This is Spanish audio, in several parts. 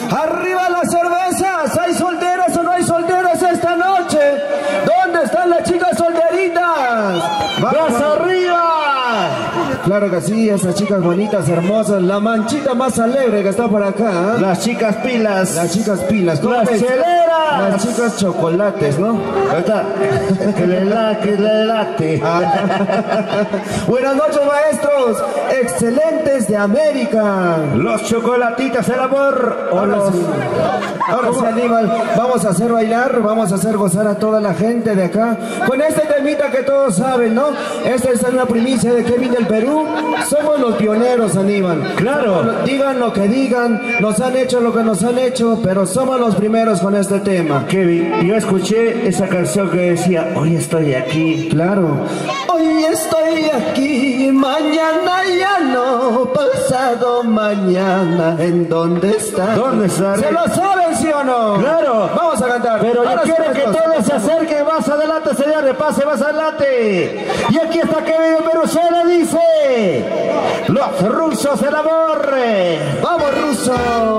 Arriba las cervezas. ¿Hay solteras o no hay solteras esta noche? ¿Dónde están las chicas solteritas? ¡Más arriba! Claro que sí, esas chicas bonitas, hermosas. La manchita más alegre que está por acá, ¿eh? Las chicas pilas. Las chicas pilas. Las cheleras. Las chicas chocolates, ¿no? ¿Verdad? Que le late. Buenas noches, maestros. Excelentes de América. Los chocolatitos, el amor. Ahora sí, Aníbal, vamos a hacer bailar, vamos a hacer gozar a toda la gente de acá con este temita que todos saben, ¿no? Esta es una primicia de Kevin del Perú. Somos los pioneros, Aníbal. Claro. Digan lo que digan, nos han hecho lo que nos han hecho, pero somos los primeros con este tema. Kevin, yo escuché esa canción que decía, hoy estoy aquí. Claro. Hoy estoy aquí, mañana ya no, pasado mañana, ¿en dónde está? ¿Dónde está? ¿Se lo saben, sí o no? Claro. Vamos a cantar. Pero yo quiero que todos se acerquen más adelante, señores, pase más adelante. Y aquí está Kevin Venezuela, dice, los rusos del amor. ¡Vamos, rusos!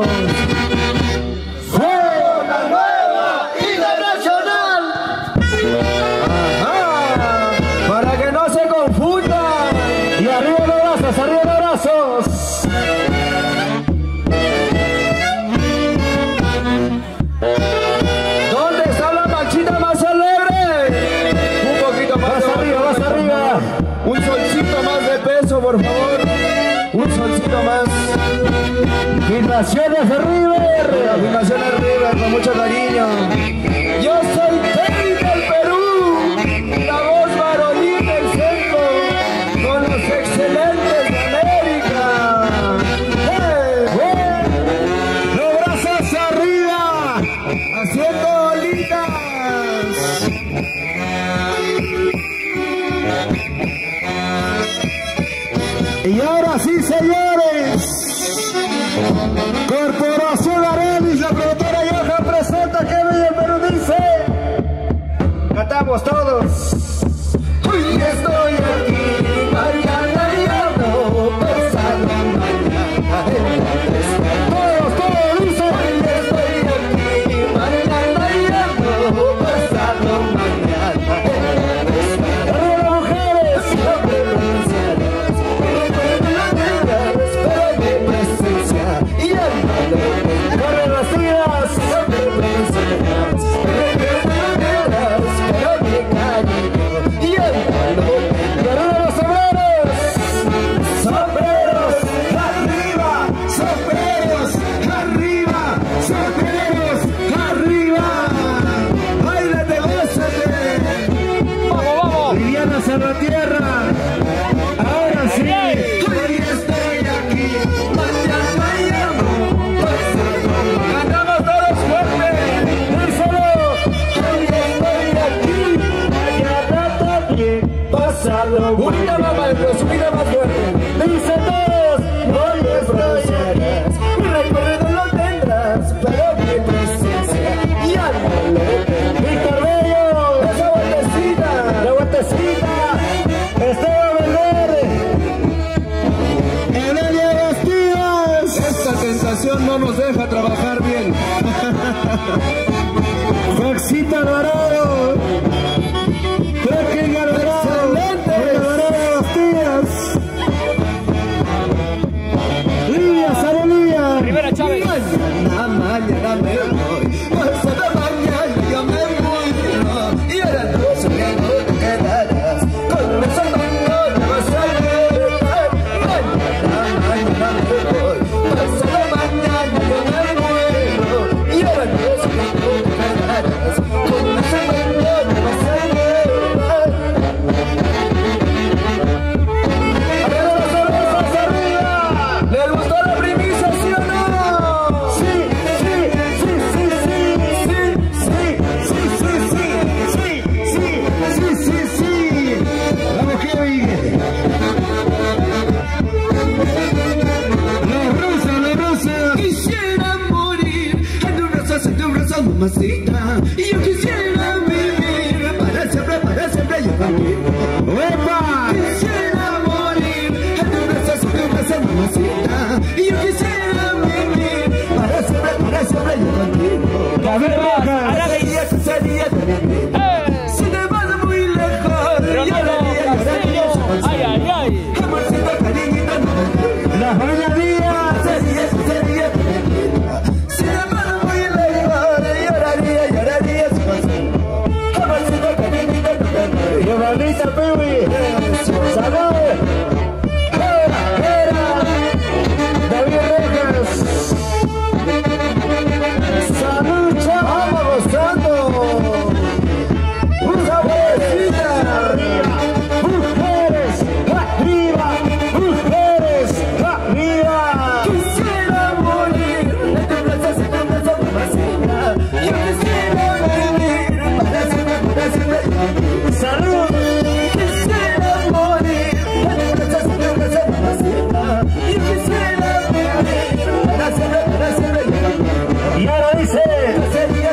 ¡Una nueva internacional! ¡Ajá! Para que no se confundan. Y arriba los brazos, arriba los brazos. ¿Dónde está la manchita más alegre? Un poquito más. Más arriba, más arriba. Un solcito más de peso, por favor. Un solcito más. Filmaciones de River. Filmaciones River, con mucho cariño. Yo soy Kevin del Perú, la voz varonil del centro, con los excelentes de América. Los brazos arriba. Haciendo bolitas. Y ahora sí, señores. Corporación Arelis, la productora Yoja presenta Kevin del Perú, dice. Cantamos todos. Hoy estoy aquí, mañana ya no, pasado mañana. Todos dicen. Hoy estoy aquí, mañana ya no, pasado mañana. Arriba las mujeres. Siempre renunciarás, pero mi presencia y Corren las tiras. siempre renunciarás, pero mi cariño y el valor. Y arriba los sombreros. Sombreros arriba, sombreros arriba, sombreros arriba. Báilate, gózate. Vamos, vamos. Viviana Salvatierra. Ahora sí. Hoy estoy aquí, mañana ya no, pasado. Cantamos todos fuerte. Díselo. Hoy estoy aquí, Mañana también. pasado. Unida más maestro, subida más fuerte. Dice todos. Hoy estoy aquí, mi recorrido lo tendrás, pero mi presencia ya no lo tendrás. Víctor Bello. Esa vueltecita. La vueltecita. Esteban Valverde. Evelia Bastidas. Esta tentación no nos deja trabajar bien. Maxita Alvarado. Trekking Alvarado. Alvarado Bastidas. Lidia Sarolía. Rivera Chávez. Mañana me voy, pasado mañana yo me voy, no. Y ahora tú soñando te quedarás, con esa mano te vas a ver. Mañana me voy, pasado mañana yo me muero. Y ahora tú soñando te quedarás, con esa mano te vas a ver. ¡Arriba las cervezas, arriba! ¿Les gustó la primicia, sí o no? Sí, sí, sí, sí, sí, sí, sí, sí, sí, sí, sí, sí, sí. Vamos, Kevin. Los rusos. Quisiera morir en tu brazo, mamacita. Y yo quisiera vivir para siempre yo contigo. ¡Epa! Quisiera morir en tu brazo, mamacita. Y yo quisiera vivir para siempre yo contigo. David Rojas. Alegría que sería de mi vida. Si te vas muy lejos, yo lloraría. Ay, ay, ay. Amorcito, cariñito, no. La familia Díaz. Sería de mi vida. Si te vas muy lejos, lloraría sin consuelo. Amorcito, cariñito, no. Y bonita, Piwi. Salud. David Rojas. Salud, chavo. Vamos gozando. Una vueltita. Arriba. Mujeres. Arriba. Mujeres. Arriba. Quisiera morir de tu brazo, mamacita. Yo quisiera vivir para siempre. Salud. Quisiera morir de tu brazo, mamacita. Yo quisiera vivir para siempre. Y ahora dice. Sería.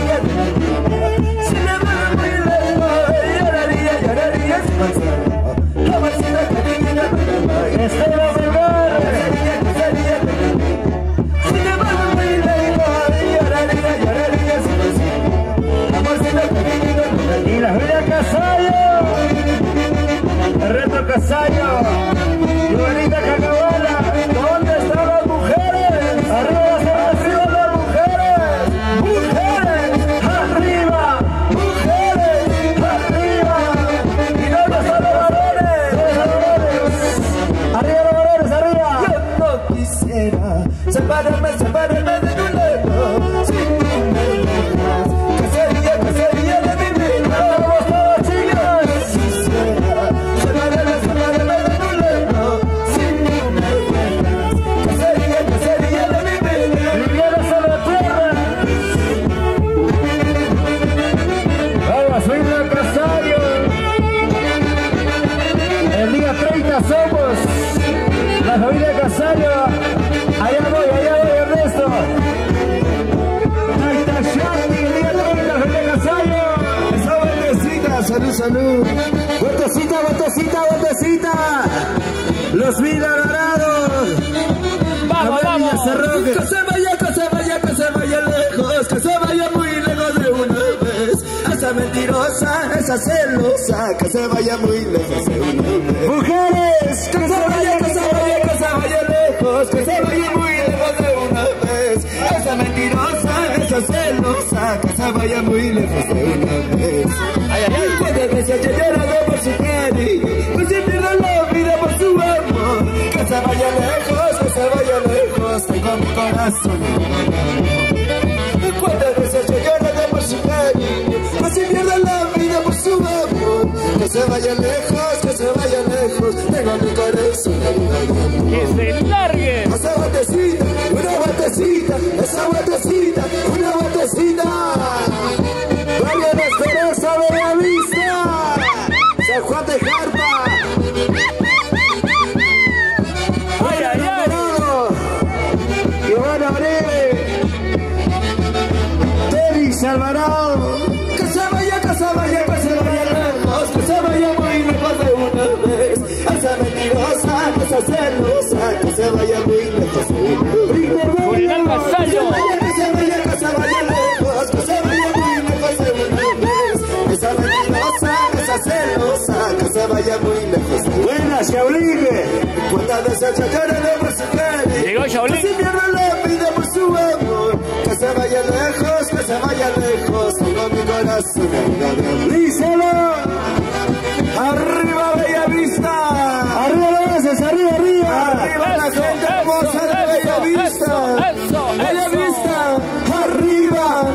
Si me va muy lejos, lloraría sin consuelo. Amorcito, cariñito, no. Esteban Vergara. Sería. Si me va muy lejos, lloraría sin consuelo. Amorcito, cariñito, no. Y la Julia Casallo. El reto Casallo. Y bonita Cacahuala. ¿Dónde están las mujeres? Arriba las mujeres. Mujeres. Arriba. Mujeres. Arriba. ¿Y dónde están los varones? Arriba los varones, arriba. Yo no quisiera separarme de tu lado. Si tú me dejas, ¿qué sería de mi vida? Vamos todos, chicos. Quisiera separarme de tu lado. Si tú me dejas, ¿qué sería de mi vida? Viviendo sobre la tierra. Vamos, Julia Casallo. El día 30 somos la familia Casallo. Allá voy, Ernesto. Ahí está Shanti, el día 30, familia Casallo. Esa vueltecita, salud. Vueltecita. Los Vilarados. Vamos, vamos. Que se vaya lejos, que se vaya muy lejos de una vez. Esa mentirosa, esa celosa, que se vaya muy lejos de una vez. Mujeres, Que se vaya lejos, que se vaya muy lejos de una vez. Esa mentirosa, esa celosa, que se vaya muy lejos de una vez. Ay, ay, ay. Cuántas veces yo he llorado por su cariño, pues si pierdo la vida por su amor. Que se vaya lejos, tengo mi corazón. Cuántas veces yo he llorado por su cariño, pues si pierdo la vida por su amor. Que se vaya lejos, tengo mi corazón. Que se largue. Esa vueltecita, una vueltecita. Barrio de Esperanza, Bellavista. San Juan de Jarpa. Ay, ay, ay. Iván Abril. Tenis Alvarado. Que se vaya lejos, que se vaya muy lejos de una vez. Esa mentirosa, esa celosa, que se vaya muy lejos de una vez. Julián Casallo. Que se vaya lejos, que se vaya muy lejos de una vez. Esa mentirosa, esa celosa, que se vaya muy lejos de una vez. Buena, Shaolin. Cuántas veces yo lloré por su cariño, Llegó Shaolin. si pierdo la vida por su amor. Que se vaya lejos, tengo mi corazón. Díselo. Arriba Bellavista. Arriba los veces, arriba. Arriba la gente hermosa de Bellavista. Bellavista. Arriba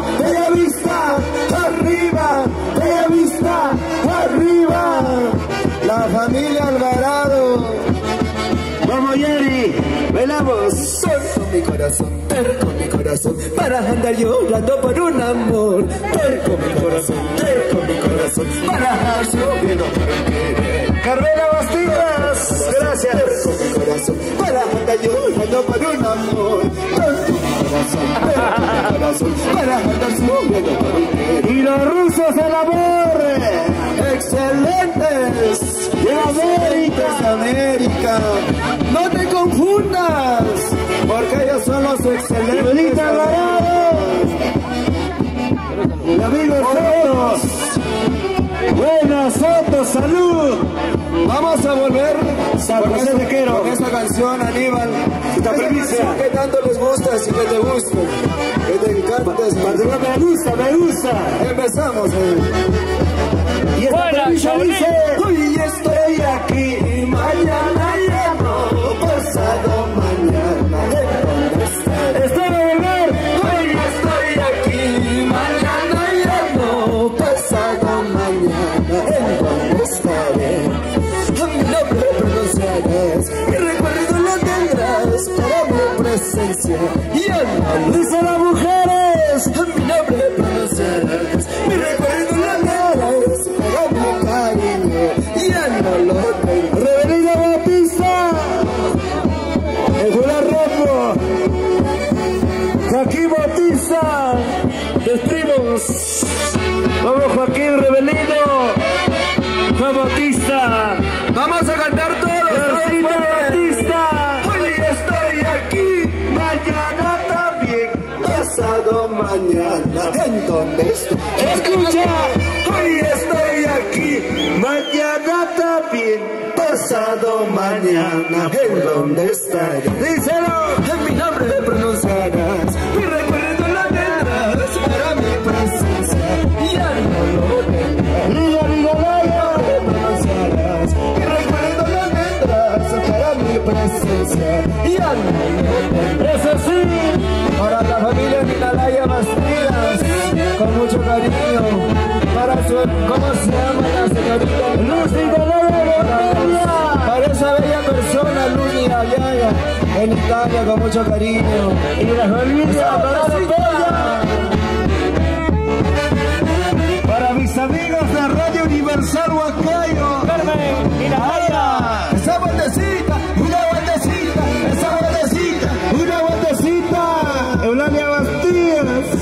Bellavista. La familia Alvarado. Vamos, Jerry. Velamos. Terco mi corazón, para andar llorando por un amor. Terco mi corazón, para andar subiendo por un querer. Carmela Bastillas. Gracias. Terco mi corazón, para andar llorando por un amor. Terco mi corazón, para andar subiendo por un querer. Y los rusos del amor. Excelentes de América. No te confundas, porque ellos son los excelentes. Lolita Alvarado. salud. Vamos a volver con esta canción, Aníbal. Esta Esa primicia canción que tanto les gusta y que te gusta, que te encanta. me gusta. Empezamos. Y esta Buena, primicia Shaolin. dice: Hoy estoy aquí y mañana ya no, pasado mañana. ¡Está de volver! Hoy estoy aquí y mañana ya no, pasado mañana. ¿En dónde estaré? Mi nombre pronunciarás, mi recuerdo lo tendrás para mi presencia. Y no ¡Dice las mujeres! mi nombre pronunciarás, mi recuerdo lo tendrás para mi cariño. Ya no lo tengo. ¡Reverida Bautista! ¡El Julián Rojo! ¡Joaquín Bautista! ¡Los primos! ¡Vamos, Joaquín Rebelino! ¡Juan Bautista! Vamos a cantar todos. ¡Joaquín Bautista! Hoy estoy aquí, mañana también, pasado mañana. ¿En dónde estoy? ¡Escucha! Hoy estoy aquí, Mañana también. pasado mañana. ¿En dónde estaré? ¡Díselo! En mi nombre pronunciarás, mi recuerdo lo tendrás para mi presencia. Ya no lo tendrás. ¡Liga, liga, liga! Pronunciarás, mi recuerdo lo tendrás para mi presencia. Ya no lo tendrás. ¡Eso sí! Para la familia Minalaya Bastidas, con mucho cariño. Para su, ¿cómo se llama la señorita? ¡Luz Minalaya! Para esa bella persona, Luz Minalaya, en Italia, con mucho cariño. ¡Y la familia Barabella! Para mis amigos de Radio Universal Huancayo. Carmen, Minalaya. Esa vueltecita, una vueltecita, esa vueltecita. Una vueltecita, Eulalia Bastías.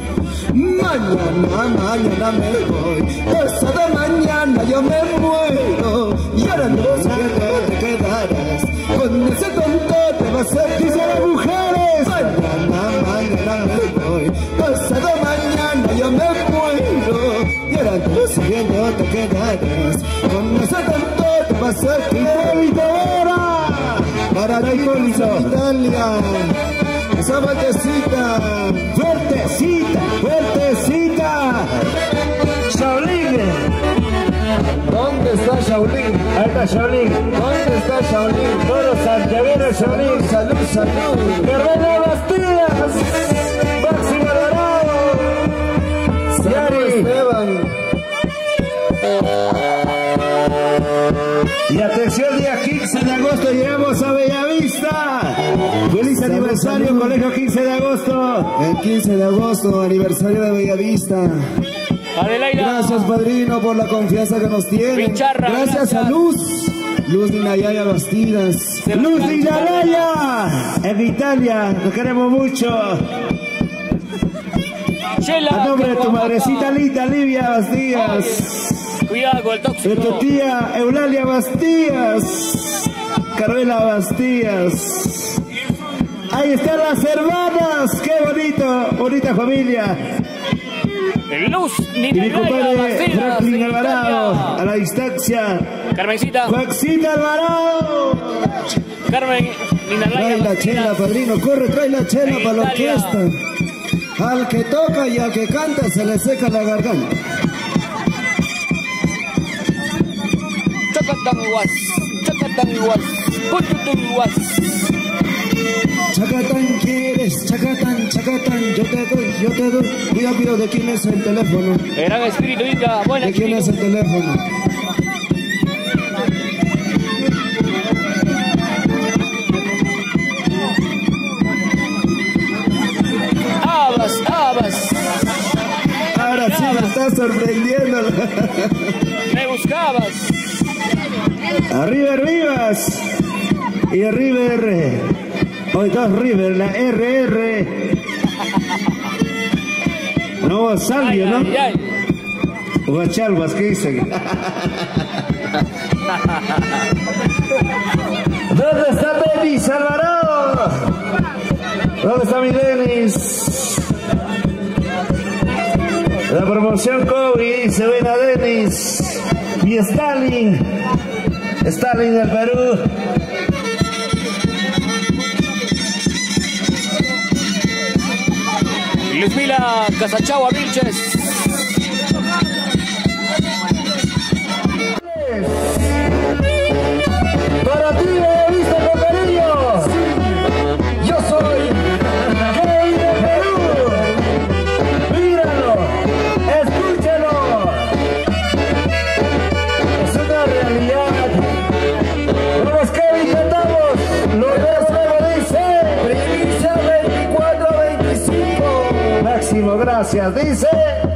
Mañana me voy, pasado mañana yo me muero. Y ahora no sé dónde te quedarás, con ese tonto te vas a Dice las mujeres. Mañana me voy, pasado mañana yo me muero. Y ahora no sé dónde te quedarás, con ese tonto te vas a quedar. Para la Italia, esa vueltecita. Fuertecita, fuertecita. Shaolin. ¿Dónde está Shaolin? Ahí está Shaolin. ¿Dónde está Shaolin? Todos santiagueros Shaolin. Salud. Guerrero Bastías. Máximo Alvarado. Yari. Esteban. Y atención, día 15 de agosto llegamos a Bellavista. Feliz aniversario, salud. colegio 15 de agosto. El 15 de agosto, aniversario de Bellavista. Adelaida. Gracias, padrino, por la confianza que nos tienen. Picharra, Gracias a gracias. Luz Minalaya Bastidas. Luz de Inalaya, en Italia, nos queremos mucho. Chela, A nombre de tu Guaguaca. madrecita linda, Livia Bastías. Cuidado con el De tóxico. tu tía Eulalia Bastías. Carmela Bastías. Ahí están las hermanas, qué bonito, bonita familia. Luz, Y mi Minalaya, compadre Bastidas, Franklin en Alvarado, Italia. a la distancia. Carmencita, Juancita Alvarado. Carmen, Minalaya, Trae la chela, Bastidas. padrino, corre, trae la chela En para la Italia. orquesta. Al que toca y al que canta se le seca la garganta. Chacatanguas, Chacatanguas, Pututunguas. Chacatán quieres, chacatán, chacatán, yo te doy. Cuidado, ¿de quién es el teléfono? El gran espíritu inca, buen ¿De quién es espíritu. el teléfono? Habas, habas, Ahora sí me está sorprendiendo. me buscabas. A River Vivas. Y a River. Hoy dos River, la RR. No, Salvio, ¿no? Ay, ay. Huachalguas, ¿qué dicen? ¿Dónde está Denis Alvarado? ¿Dónde está mi Denis? La promoción Kobe, se ven a Denis. y Stalin del Perú. Luzmila Casachagua Vilches. Para ti he visto con cariño. Yo soy Gay de Perú. Míralo, escúchalo. Es una realidad. Vamos, Kevin, cantamos. Lo nuevo dice. Primicia 24-25. Máximo, gracias. Dice.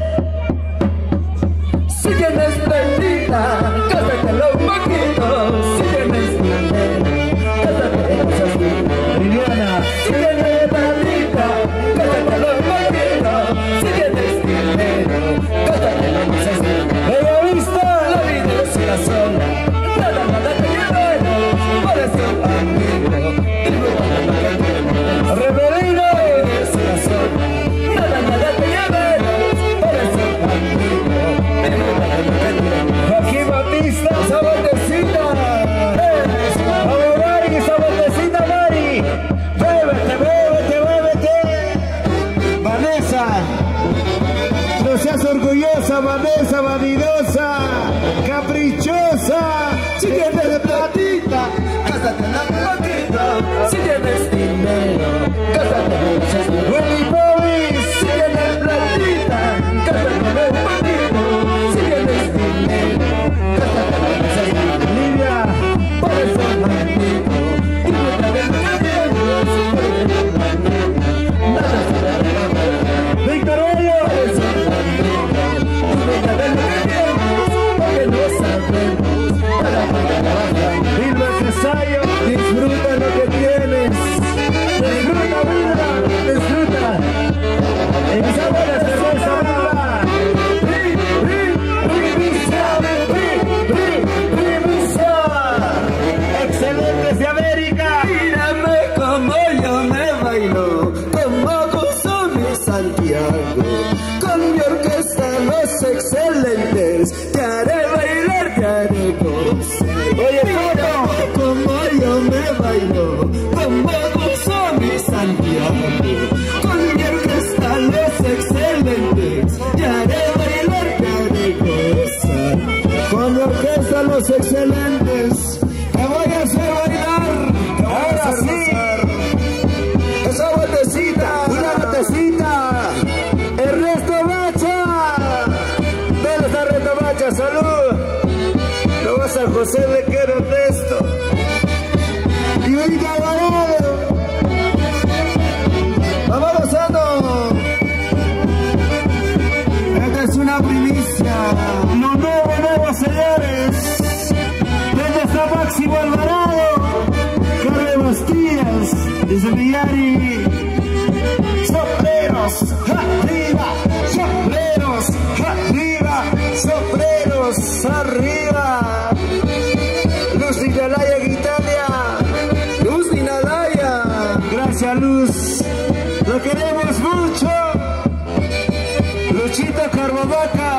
Si tienes bendita, cásatelo un poquito. Si tienes dinero, cásatelo así. Liliana. Si tienes bendita, cásatelo un poquito. Si tienes dinero, cásatelo así. ¿Ella vista? La vida es una sola, nada te llevará. Por eso, amigo, disfruta lo que tienes. Reverino. La vida es una sola, nada te llevará. Por eso, amigo, disfruta lo que tienes. Joaquín Batista. Esa botecita, Vamos, Mari, esa botecita, Mari. Bébete, bébete, bébete. Vanessa. No seas orgullosa, Vanessa, vanidosa, caprichosa. si tienes platita, gástatela un poquito. Si tienes dinero, gástatelo así. Willy Bobis. Si tienes platita, gástatelo un poquito. Si tienes dinero, gástatelo así. Livia. Por eso, amigo, disfruta de lo que tienes. Porque nada se te regala. Víctor Bello. Por eso, amigo, disfruta de lo que tienes. Porque no sabemos para dónde trabajar. Vilma Cesayo. Disfruta lo que tienes. Disfruta, Vilma. Disfruta. Echamos la cerveza, Vilma. Primicia. Excelentes de América. Mírame como yo me bailo, como gozo mi Santiago. Con mi orquesta los excelentes, te haré bailar, te haré gozar. Oye, mírame como yo me bailo, como gozo mi Santiago. Con mi orquesta los excelentes, te haré bailar, te haré gozar. Con mi orquesta los excelentes, te voy a hacer bailar, te voy a Ahora hacer sí. gozar. Esa botecita, Una botecita. Ernesto Macha. ¿Dónde está Ernesto Macha? Salud. Lo vas a José de Quero Ernesto. Y ahorita Alvarado. vamos gozando. Esta es una primicia. Lo nuevo, señores. ¿Dónde está Máximo Alvarado? Carlos Bastías. Dice Villari. Sombreros arriba. Sombreros arriba. Sombreros arriba. Luz Dinalaya en Italia. Luz Dinalaya. Gracias, Luz. Lo queremos mucho. Luchito Carbovaca.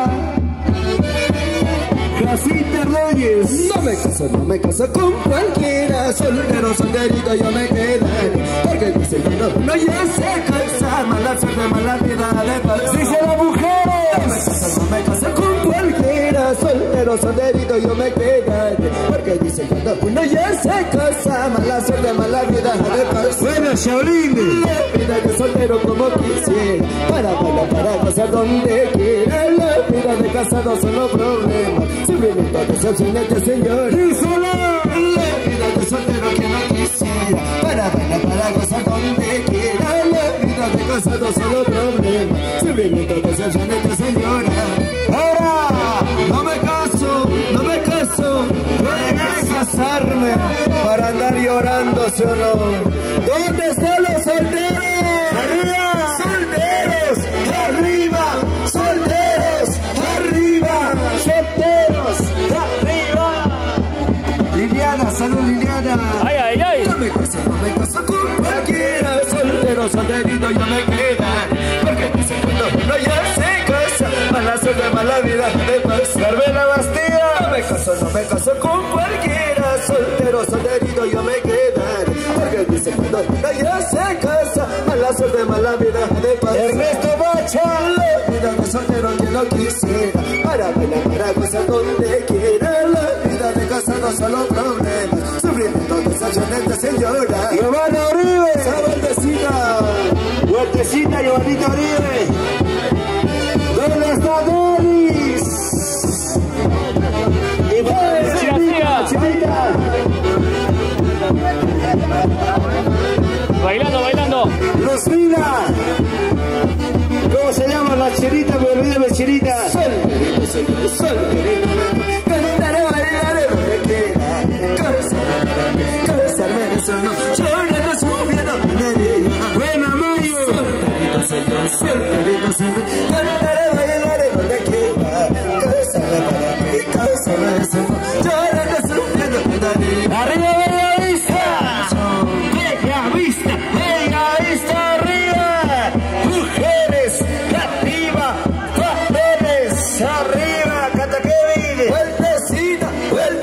Jacinta Reyes. No me caso con cualquiera. Soltero, solterito, yo me quedaré. Porque dice que no ya se casa. Mala suerte, mala vida de pasar. Dice las mujeres. No me caso con cualquiera. Soltero, solterito, yo me quedaré. Porque dice que no ya se casa. Mala suerte, mala vida de pasar. Bueno, Shaolin. La vida de soltero como quisiera. Para gozar donde quiera. La vida de casado son los problemas. Sufrimiento, decepciones, señor. Díselo. La vida de soltero que no quisiera. Para gozar donde quiera. La vida de casado son los problemas. Sufrimiento, decepciones, señora. Ahora. No me caso. Voy a casarme para andar llorando, ¿sí o no? ¿Dónde están los solteros? Arriba. Solteros, arriba. Solteros, arriba. Solteros. Arriba. Liliana, salud, Liliana. Ay, ay, ay. No me caso con cualquiera. Soltero, solterito, yo me queda. Porque dice cuando uno ya se casa, mala suerte, mala vida de pasar. Carmela Bastida. No me deja de pasar. Ernesto Bacha. La vida de soltero que no quisiera, para bailar, para gozar donde quiera. La vida de casado solo problemas, sufrimiento, desaciones, señora. Giovanna Uribe, esa vueltecita, Giovanita Uribe. ¿Dónde está Denis? Y bueno, Chinita. Bailando. Rosmina. ¿Cómo se llama la Chinita? Me olvidé de Chinita. Sol. Cantaré, bailaré donde quiera. Cabezarme de solo. Llorando, subiendo, buena Mayo. Cantaré, bailaré donde quiera. Cabezarme para mí, cabezarme de solo. Llorando, subiendo, arriba, bella vista, arriba. Mujeres, arriba. Papeles, arriba. Canta Kevin. Vueltecita.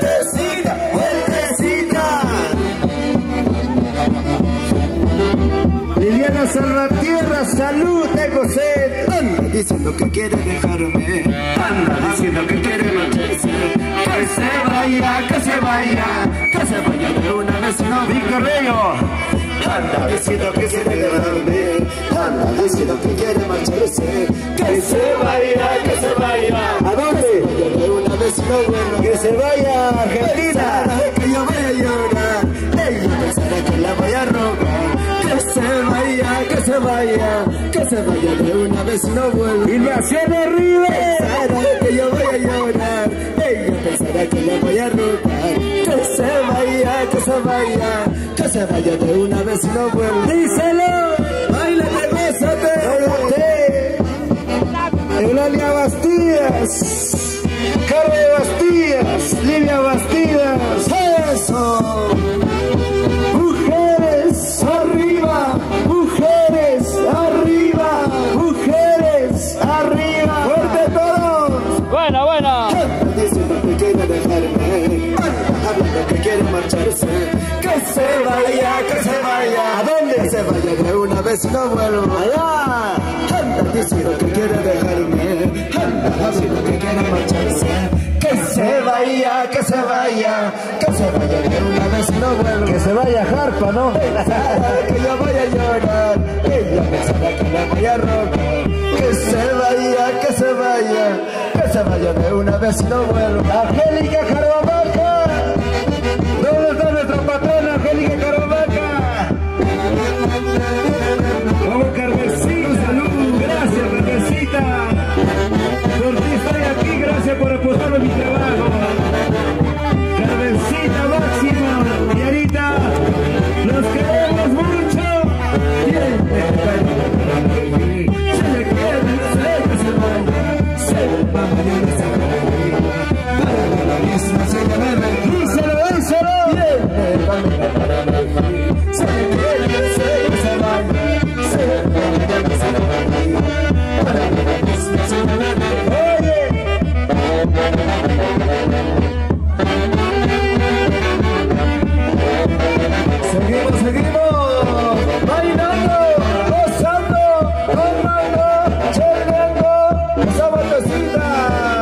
Liliana Salvatierra, salud, tengo sed. Anda diciendo que quiere dejarme, anda diciendo que quiere marcharse. Que se vaya de una vez, no. Víctor Rego, anda diciendo que quiere dejarme, anda diciendo que quiere marcharse. Que se vaya. ¿A dónde? De una vez, no, bueno. Que se vaya a Argentina. Que yo voy a llorar, ella pensará que la voy a robar. Que se vaya de una vez y no vuelva. Invasión arriba. Pensará que yo voy a llorar, ella pensará que la voy a robar. Que se vaya de una vez y no vuelva. Díselo, bailate, bésate. Eulalia Bastidas, Carmen Bastidas, Livia Bastidas. Eso. Mujeres arriba, fuerte todos. Buena. Diciendo que quiere dejarme, hablando que quiere marcharse. Que se vaya. ¿A dónde? Que se vaya de una vez y no vuelva. Allá. Anda diciendo que quiere dejarme, anda diciendo que quiere marcharse. Que se vaya de una vez y no vuelva. Que se vaya Jarpa, ¿no? Que yo voy a llorar, ella pensará que la voy a robar. Que se vaya de una vez y no vuelva. Angélica Carvavaca, ¿dónde está nuestra patrona Angélica Carvavaca? Vamos, Carmencita, salud, gracias Carmencita. Por ti estoy aquí, gracias por apostarme a mi trabajo. Carmencita máxima, Yarita, los queremos mucho. Se le quiere, se va mañana, se va para la misma, se llama. Díselo. Se le quiere, se va mañana, se va para la misma, se llama. Seguimos bailando, gozando, tomando, cheleando esa vueltecita.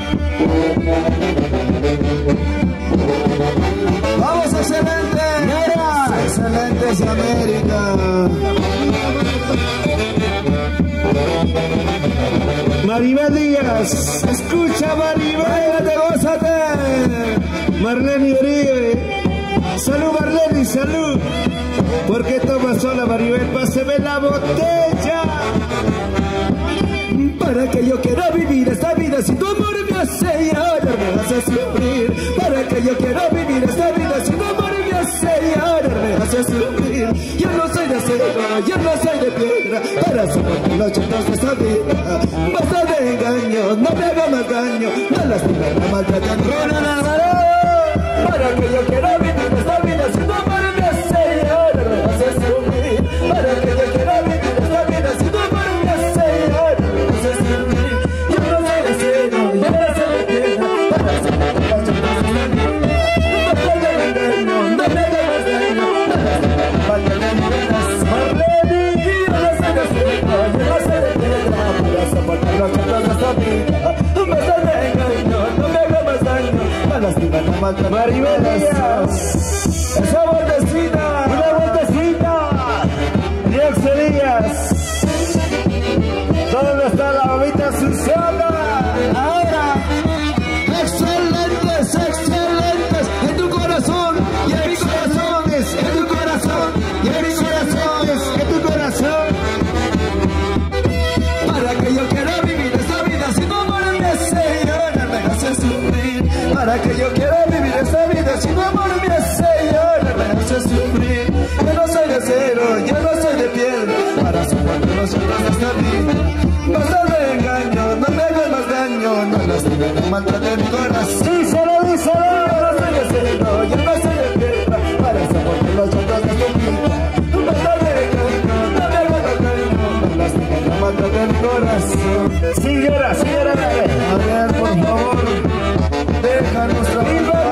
Vamos, excelente. Excelentes América. Maribel Díaz, escucha Maribel, gózate. Marlene Uribe. Salud Marlene, salud. ¿Por qué tomas sola, Maribel? Páseme la botella. Para que yo quiera vivir esta vida, si tu amor me hace llorar, me hace sufrir. Para que yo quiera vivir esta vida, si tu amor me hace llorar, me hace sufrir. Yo no soy de acero, yo no soy de piedra, para soportar los chetos de esta vida. Basta de engaños, no me haga más daño, no lastimar, no maltratar, para que yo quiera vivir esta vida, si tu amor me hace llorar, me hace sufrir. Para que yo quiera vivir esta vida, si tu amor me hace llorar, me hace sufrir. Yo no soy de cielo, yo no soy de piedra, para soportar los chetos de esta vida. Basta de engaño, no me haga más daño, no lastimar, no maltratar, Marlene, yo no soy de cielo. Maribel Díaz. Esa vueltecita. Una vueltecita. Dioxo Díaz. ¿Dónde está la mamita Susana? Ahora. Excelentes, excelentes. En tu corazón y en mi corazón. En tu corazón y en mi corazón. En tu corazón. Para que yo quiera vivir esta vida sin amor me Señor, no me hace sufrir. Para que yo quiera vivir esta vida sin amor me Señor, no me hace sufrir. Yo no soy de acero, yo no soy de piedra, para soportar los otros de esta vida. Basta de engaño, no me hagas más daño, no lastimes, no maltrates mi corazón. Díselo, díselo. Yo no soy de acero, yo no soy de piedra, para soportar los otros de esta vida. Basta de engaño, no me hagas más daño, no lastimes, no maltrates mi corazón. Señora, señora, a ver, por favor, déjanos trabajar.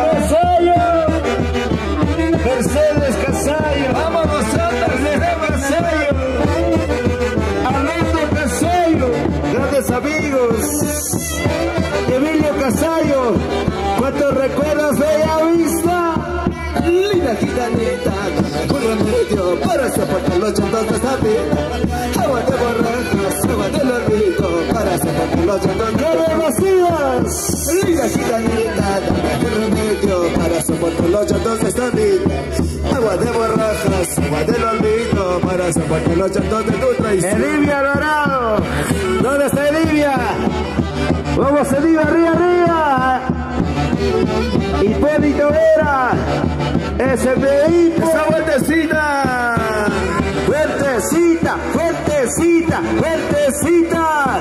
Mercedes Casallo, vámonos antes de Casallo, Armando Casallo, grandes amigos, Emilio Casallo, ¿cuántos recuerdos de Bella Vista? Linda gitanita, con remedio para soportar los llantos de esta vida. Agua de borrachos, agua del olvido para soportar los llantos de vacías. Linda gitanita, con remedio para soportar los llantos de esta vida. Agua de borrajas, agua del olvido para soportar los llantos de tu traición. Elivia Dorado, ¿dónde está Elivia? Vamos Elivia, arriba, arriba. Hipólito Vera, ese pedito. Esa vueltecita. Vueltecita, vueltecita, vueltecita.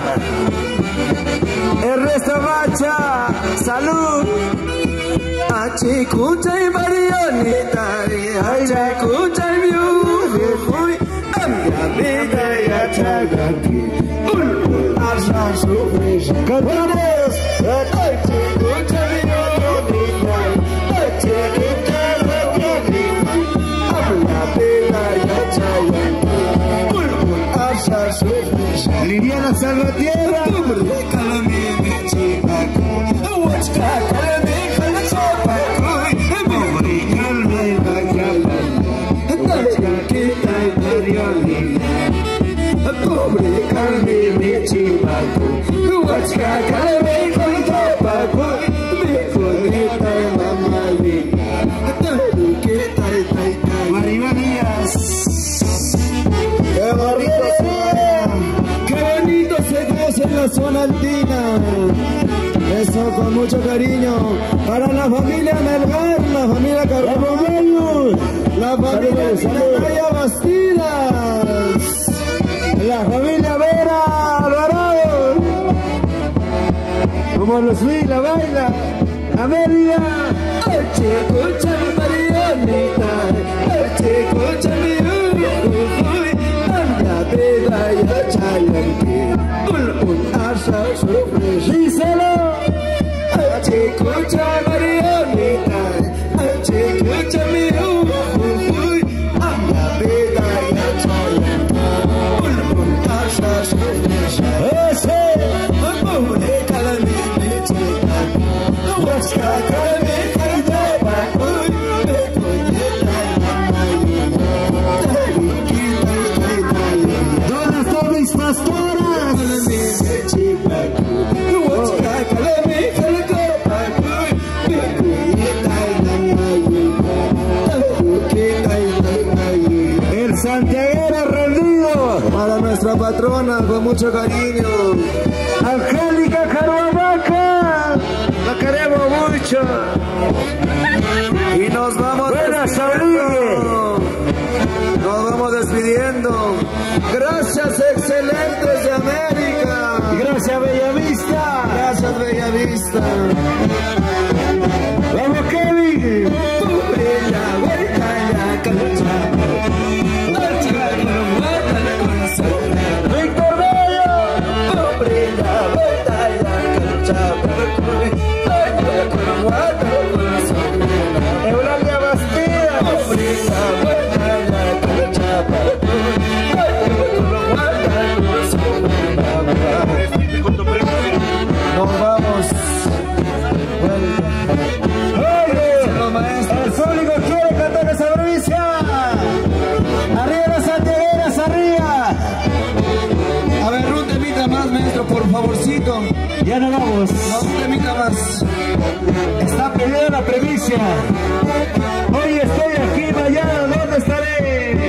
Ernesto Macha, salud. Achicucha y Marionita, achicucha y Miujuy, Ambiamita y Achagati, Bulbul, Arsa, Sufrish, Cantamos, Achicucha y Marionita, achicucha y Marionita, Ambiamita y Achagati, Bulbul, Arsa, Sufrish, Liliana Salvatierra, Calamine, Chicago, Calamine. Pobre Carmen, mi chivaco, huachca, Carmen, con topaco, mi conita, mamá, mi Maribel Díaz. Qué bonito se goza en la zona andina. Eso con mucho cariño para la familia Melgar, la familia Carvajal, la familia Naya Bastidas, la familia Vera Alvarado, como los vi la baila, Amelia, Achicucha mi Marianita, Achicucha mi Uy, anda vida y achayanqui, un asa sufrir, díselo. Achicucha Marianita, achicucha mi uy, anda vida y achayanqui, un asa sufrir. Ese, pobre calamine chica, huasca calamine caitaba, uy, me coñeta y ¿dónde están mis pastoras? Calamine chica, huasca calamine. El santiaguero rendido para nuestra patrona con mucho cariño, Angélica Carvavaca, la queremos mucho y nos vamos despidiendo. Nos vamos despidiendo. Gracias, excelentes de América. Gracias, Bellavista. Gracias, Bellavista. Vamos, Kevin. Víctor Bello. Eulalia Bastida. Nos vamos. por favorcito. Ya no vamos. No un temita más. Está peleando la primicia. Hoy estoy aquí, mañana ¿dónde estaré?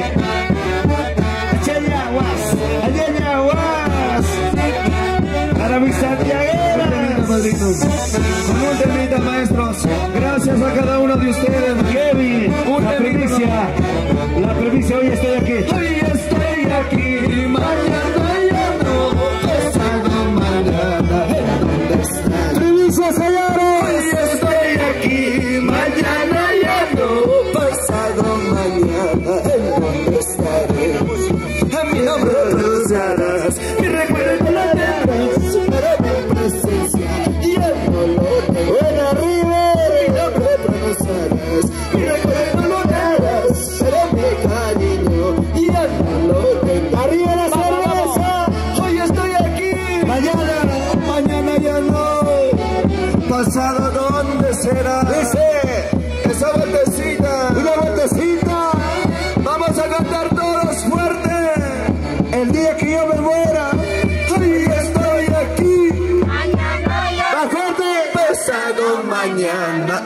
Ayayaguas. Para mis santiagueras. Con un temita, maestros. Gracias a cada uno de ustedes. Kevin, La primicia, hoy estoy aquí. Hoy estoy aquí, mañana ya no. Pasado mañana, ¿dónde estás? Primicia, señores. Hoy estoy aquí, mañana ya no. Pasado mañana, ¿dónde estaré? A mi nombre pronunciarás, mi recuerdo la tendrás, para mi presencia ya no lo tengo. Buena arriba. Mi nombre pronunciarás, mi recuerdo lo darás, pero mi cariño ya no lo tengo. Arriba la cerveza. Hoy estoy aquí, mañana ya no. Pasado ¿dónde será? Dice, Esa vueltecita, una vueltecita. vamos a cantar todos fuerte. El día que yo me muera. Hoy estoy aquí, Más fuerte. pasado mañana.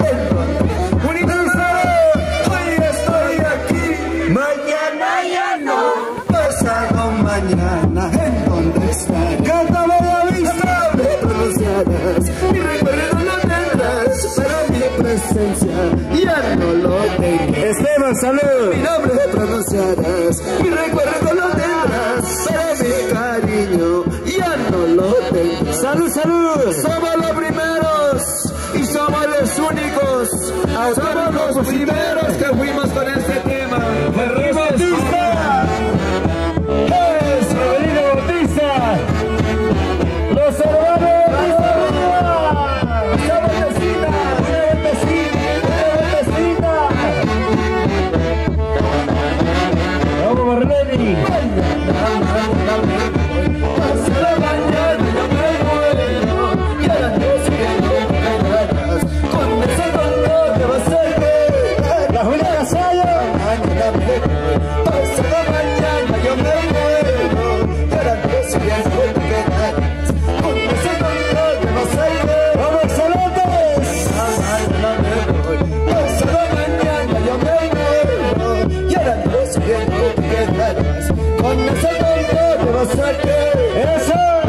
Hoy estoy aquí, mañana ya no. Pasado mañana, ¿en dónde estaré? Cántame la vista. Me pronunciarás, mi recuerdo lo tendrás, pero mi presencia ya no lo tengo. Esteban, salud. Mi nombre pronunciarás, mi recuerdo lo tendrás, pero mi cariño ya no lo tengo. Salud, salud. Somos los primeros y somos los únicos. Somos los primeros que fuimos con este tema. Ferrer Bautista. Avelino Bautista. Los hermanos Bautista. Esa vueltecita. Vamos, Marleni. Pasado mañana yo me muero y a las 12 no me darás. Con ese dolor te vas a ver. La Julia Casallo. Mañana me muero. Pasado mañana yo me muero y a las 12 no te quedarás. Con ese dolor te vas a ver. Vamos, excelentes. Mañana me voy. Pasado mañana yo me muero y a las 12 no te quedarás. Con ese dolor te vas a ver. Eso.